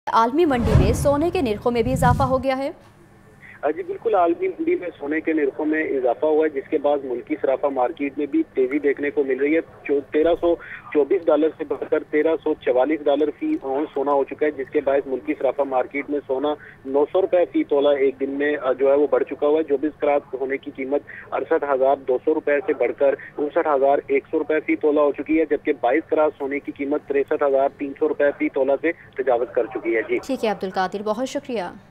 आलमी मंडी में सोने के निर्खों में भी इजाफा हो गया है। जी बिल्कुल, आलमी मंडी में सोने के निर्खों में इजाफा हुआ है, जिसके बाद मुल्की सराफा मार्केट में भी तेजी देखने को मिल रही है। $1324 से बढ़कर $1344 फी औंस सोना हो चुका है, जिसके बाद मुल्की सराफा मार्केट में सोना ₹900 फी तोला एक दिन में जो है वो बढ़ चुका हुआ है। 24 करात सोने की कीमत ₹68,200 से बढ़कर ₹59,100 फी तोला हो चुकी है, जबकि 22 करात सोने की कीमत ₹63,300 फी तोला से तजावज कर चुकी है। जी ठीक है अब्दुल कादिर, बहुत शुक्रिया।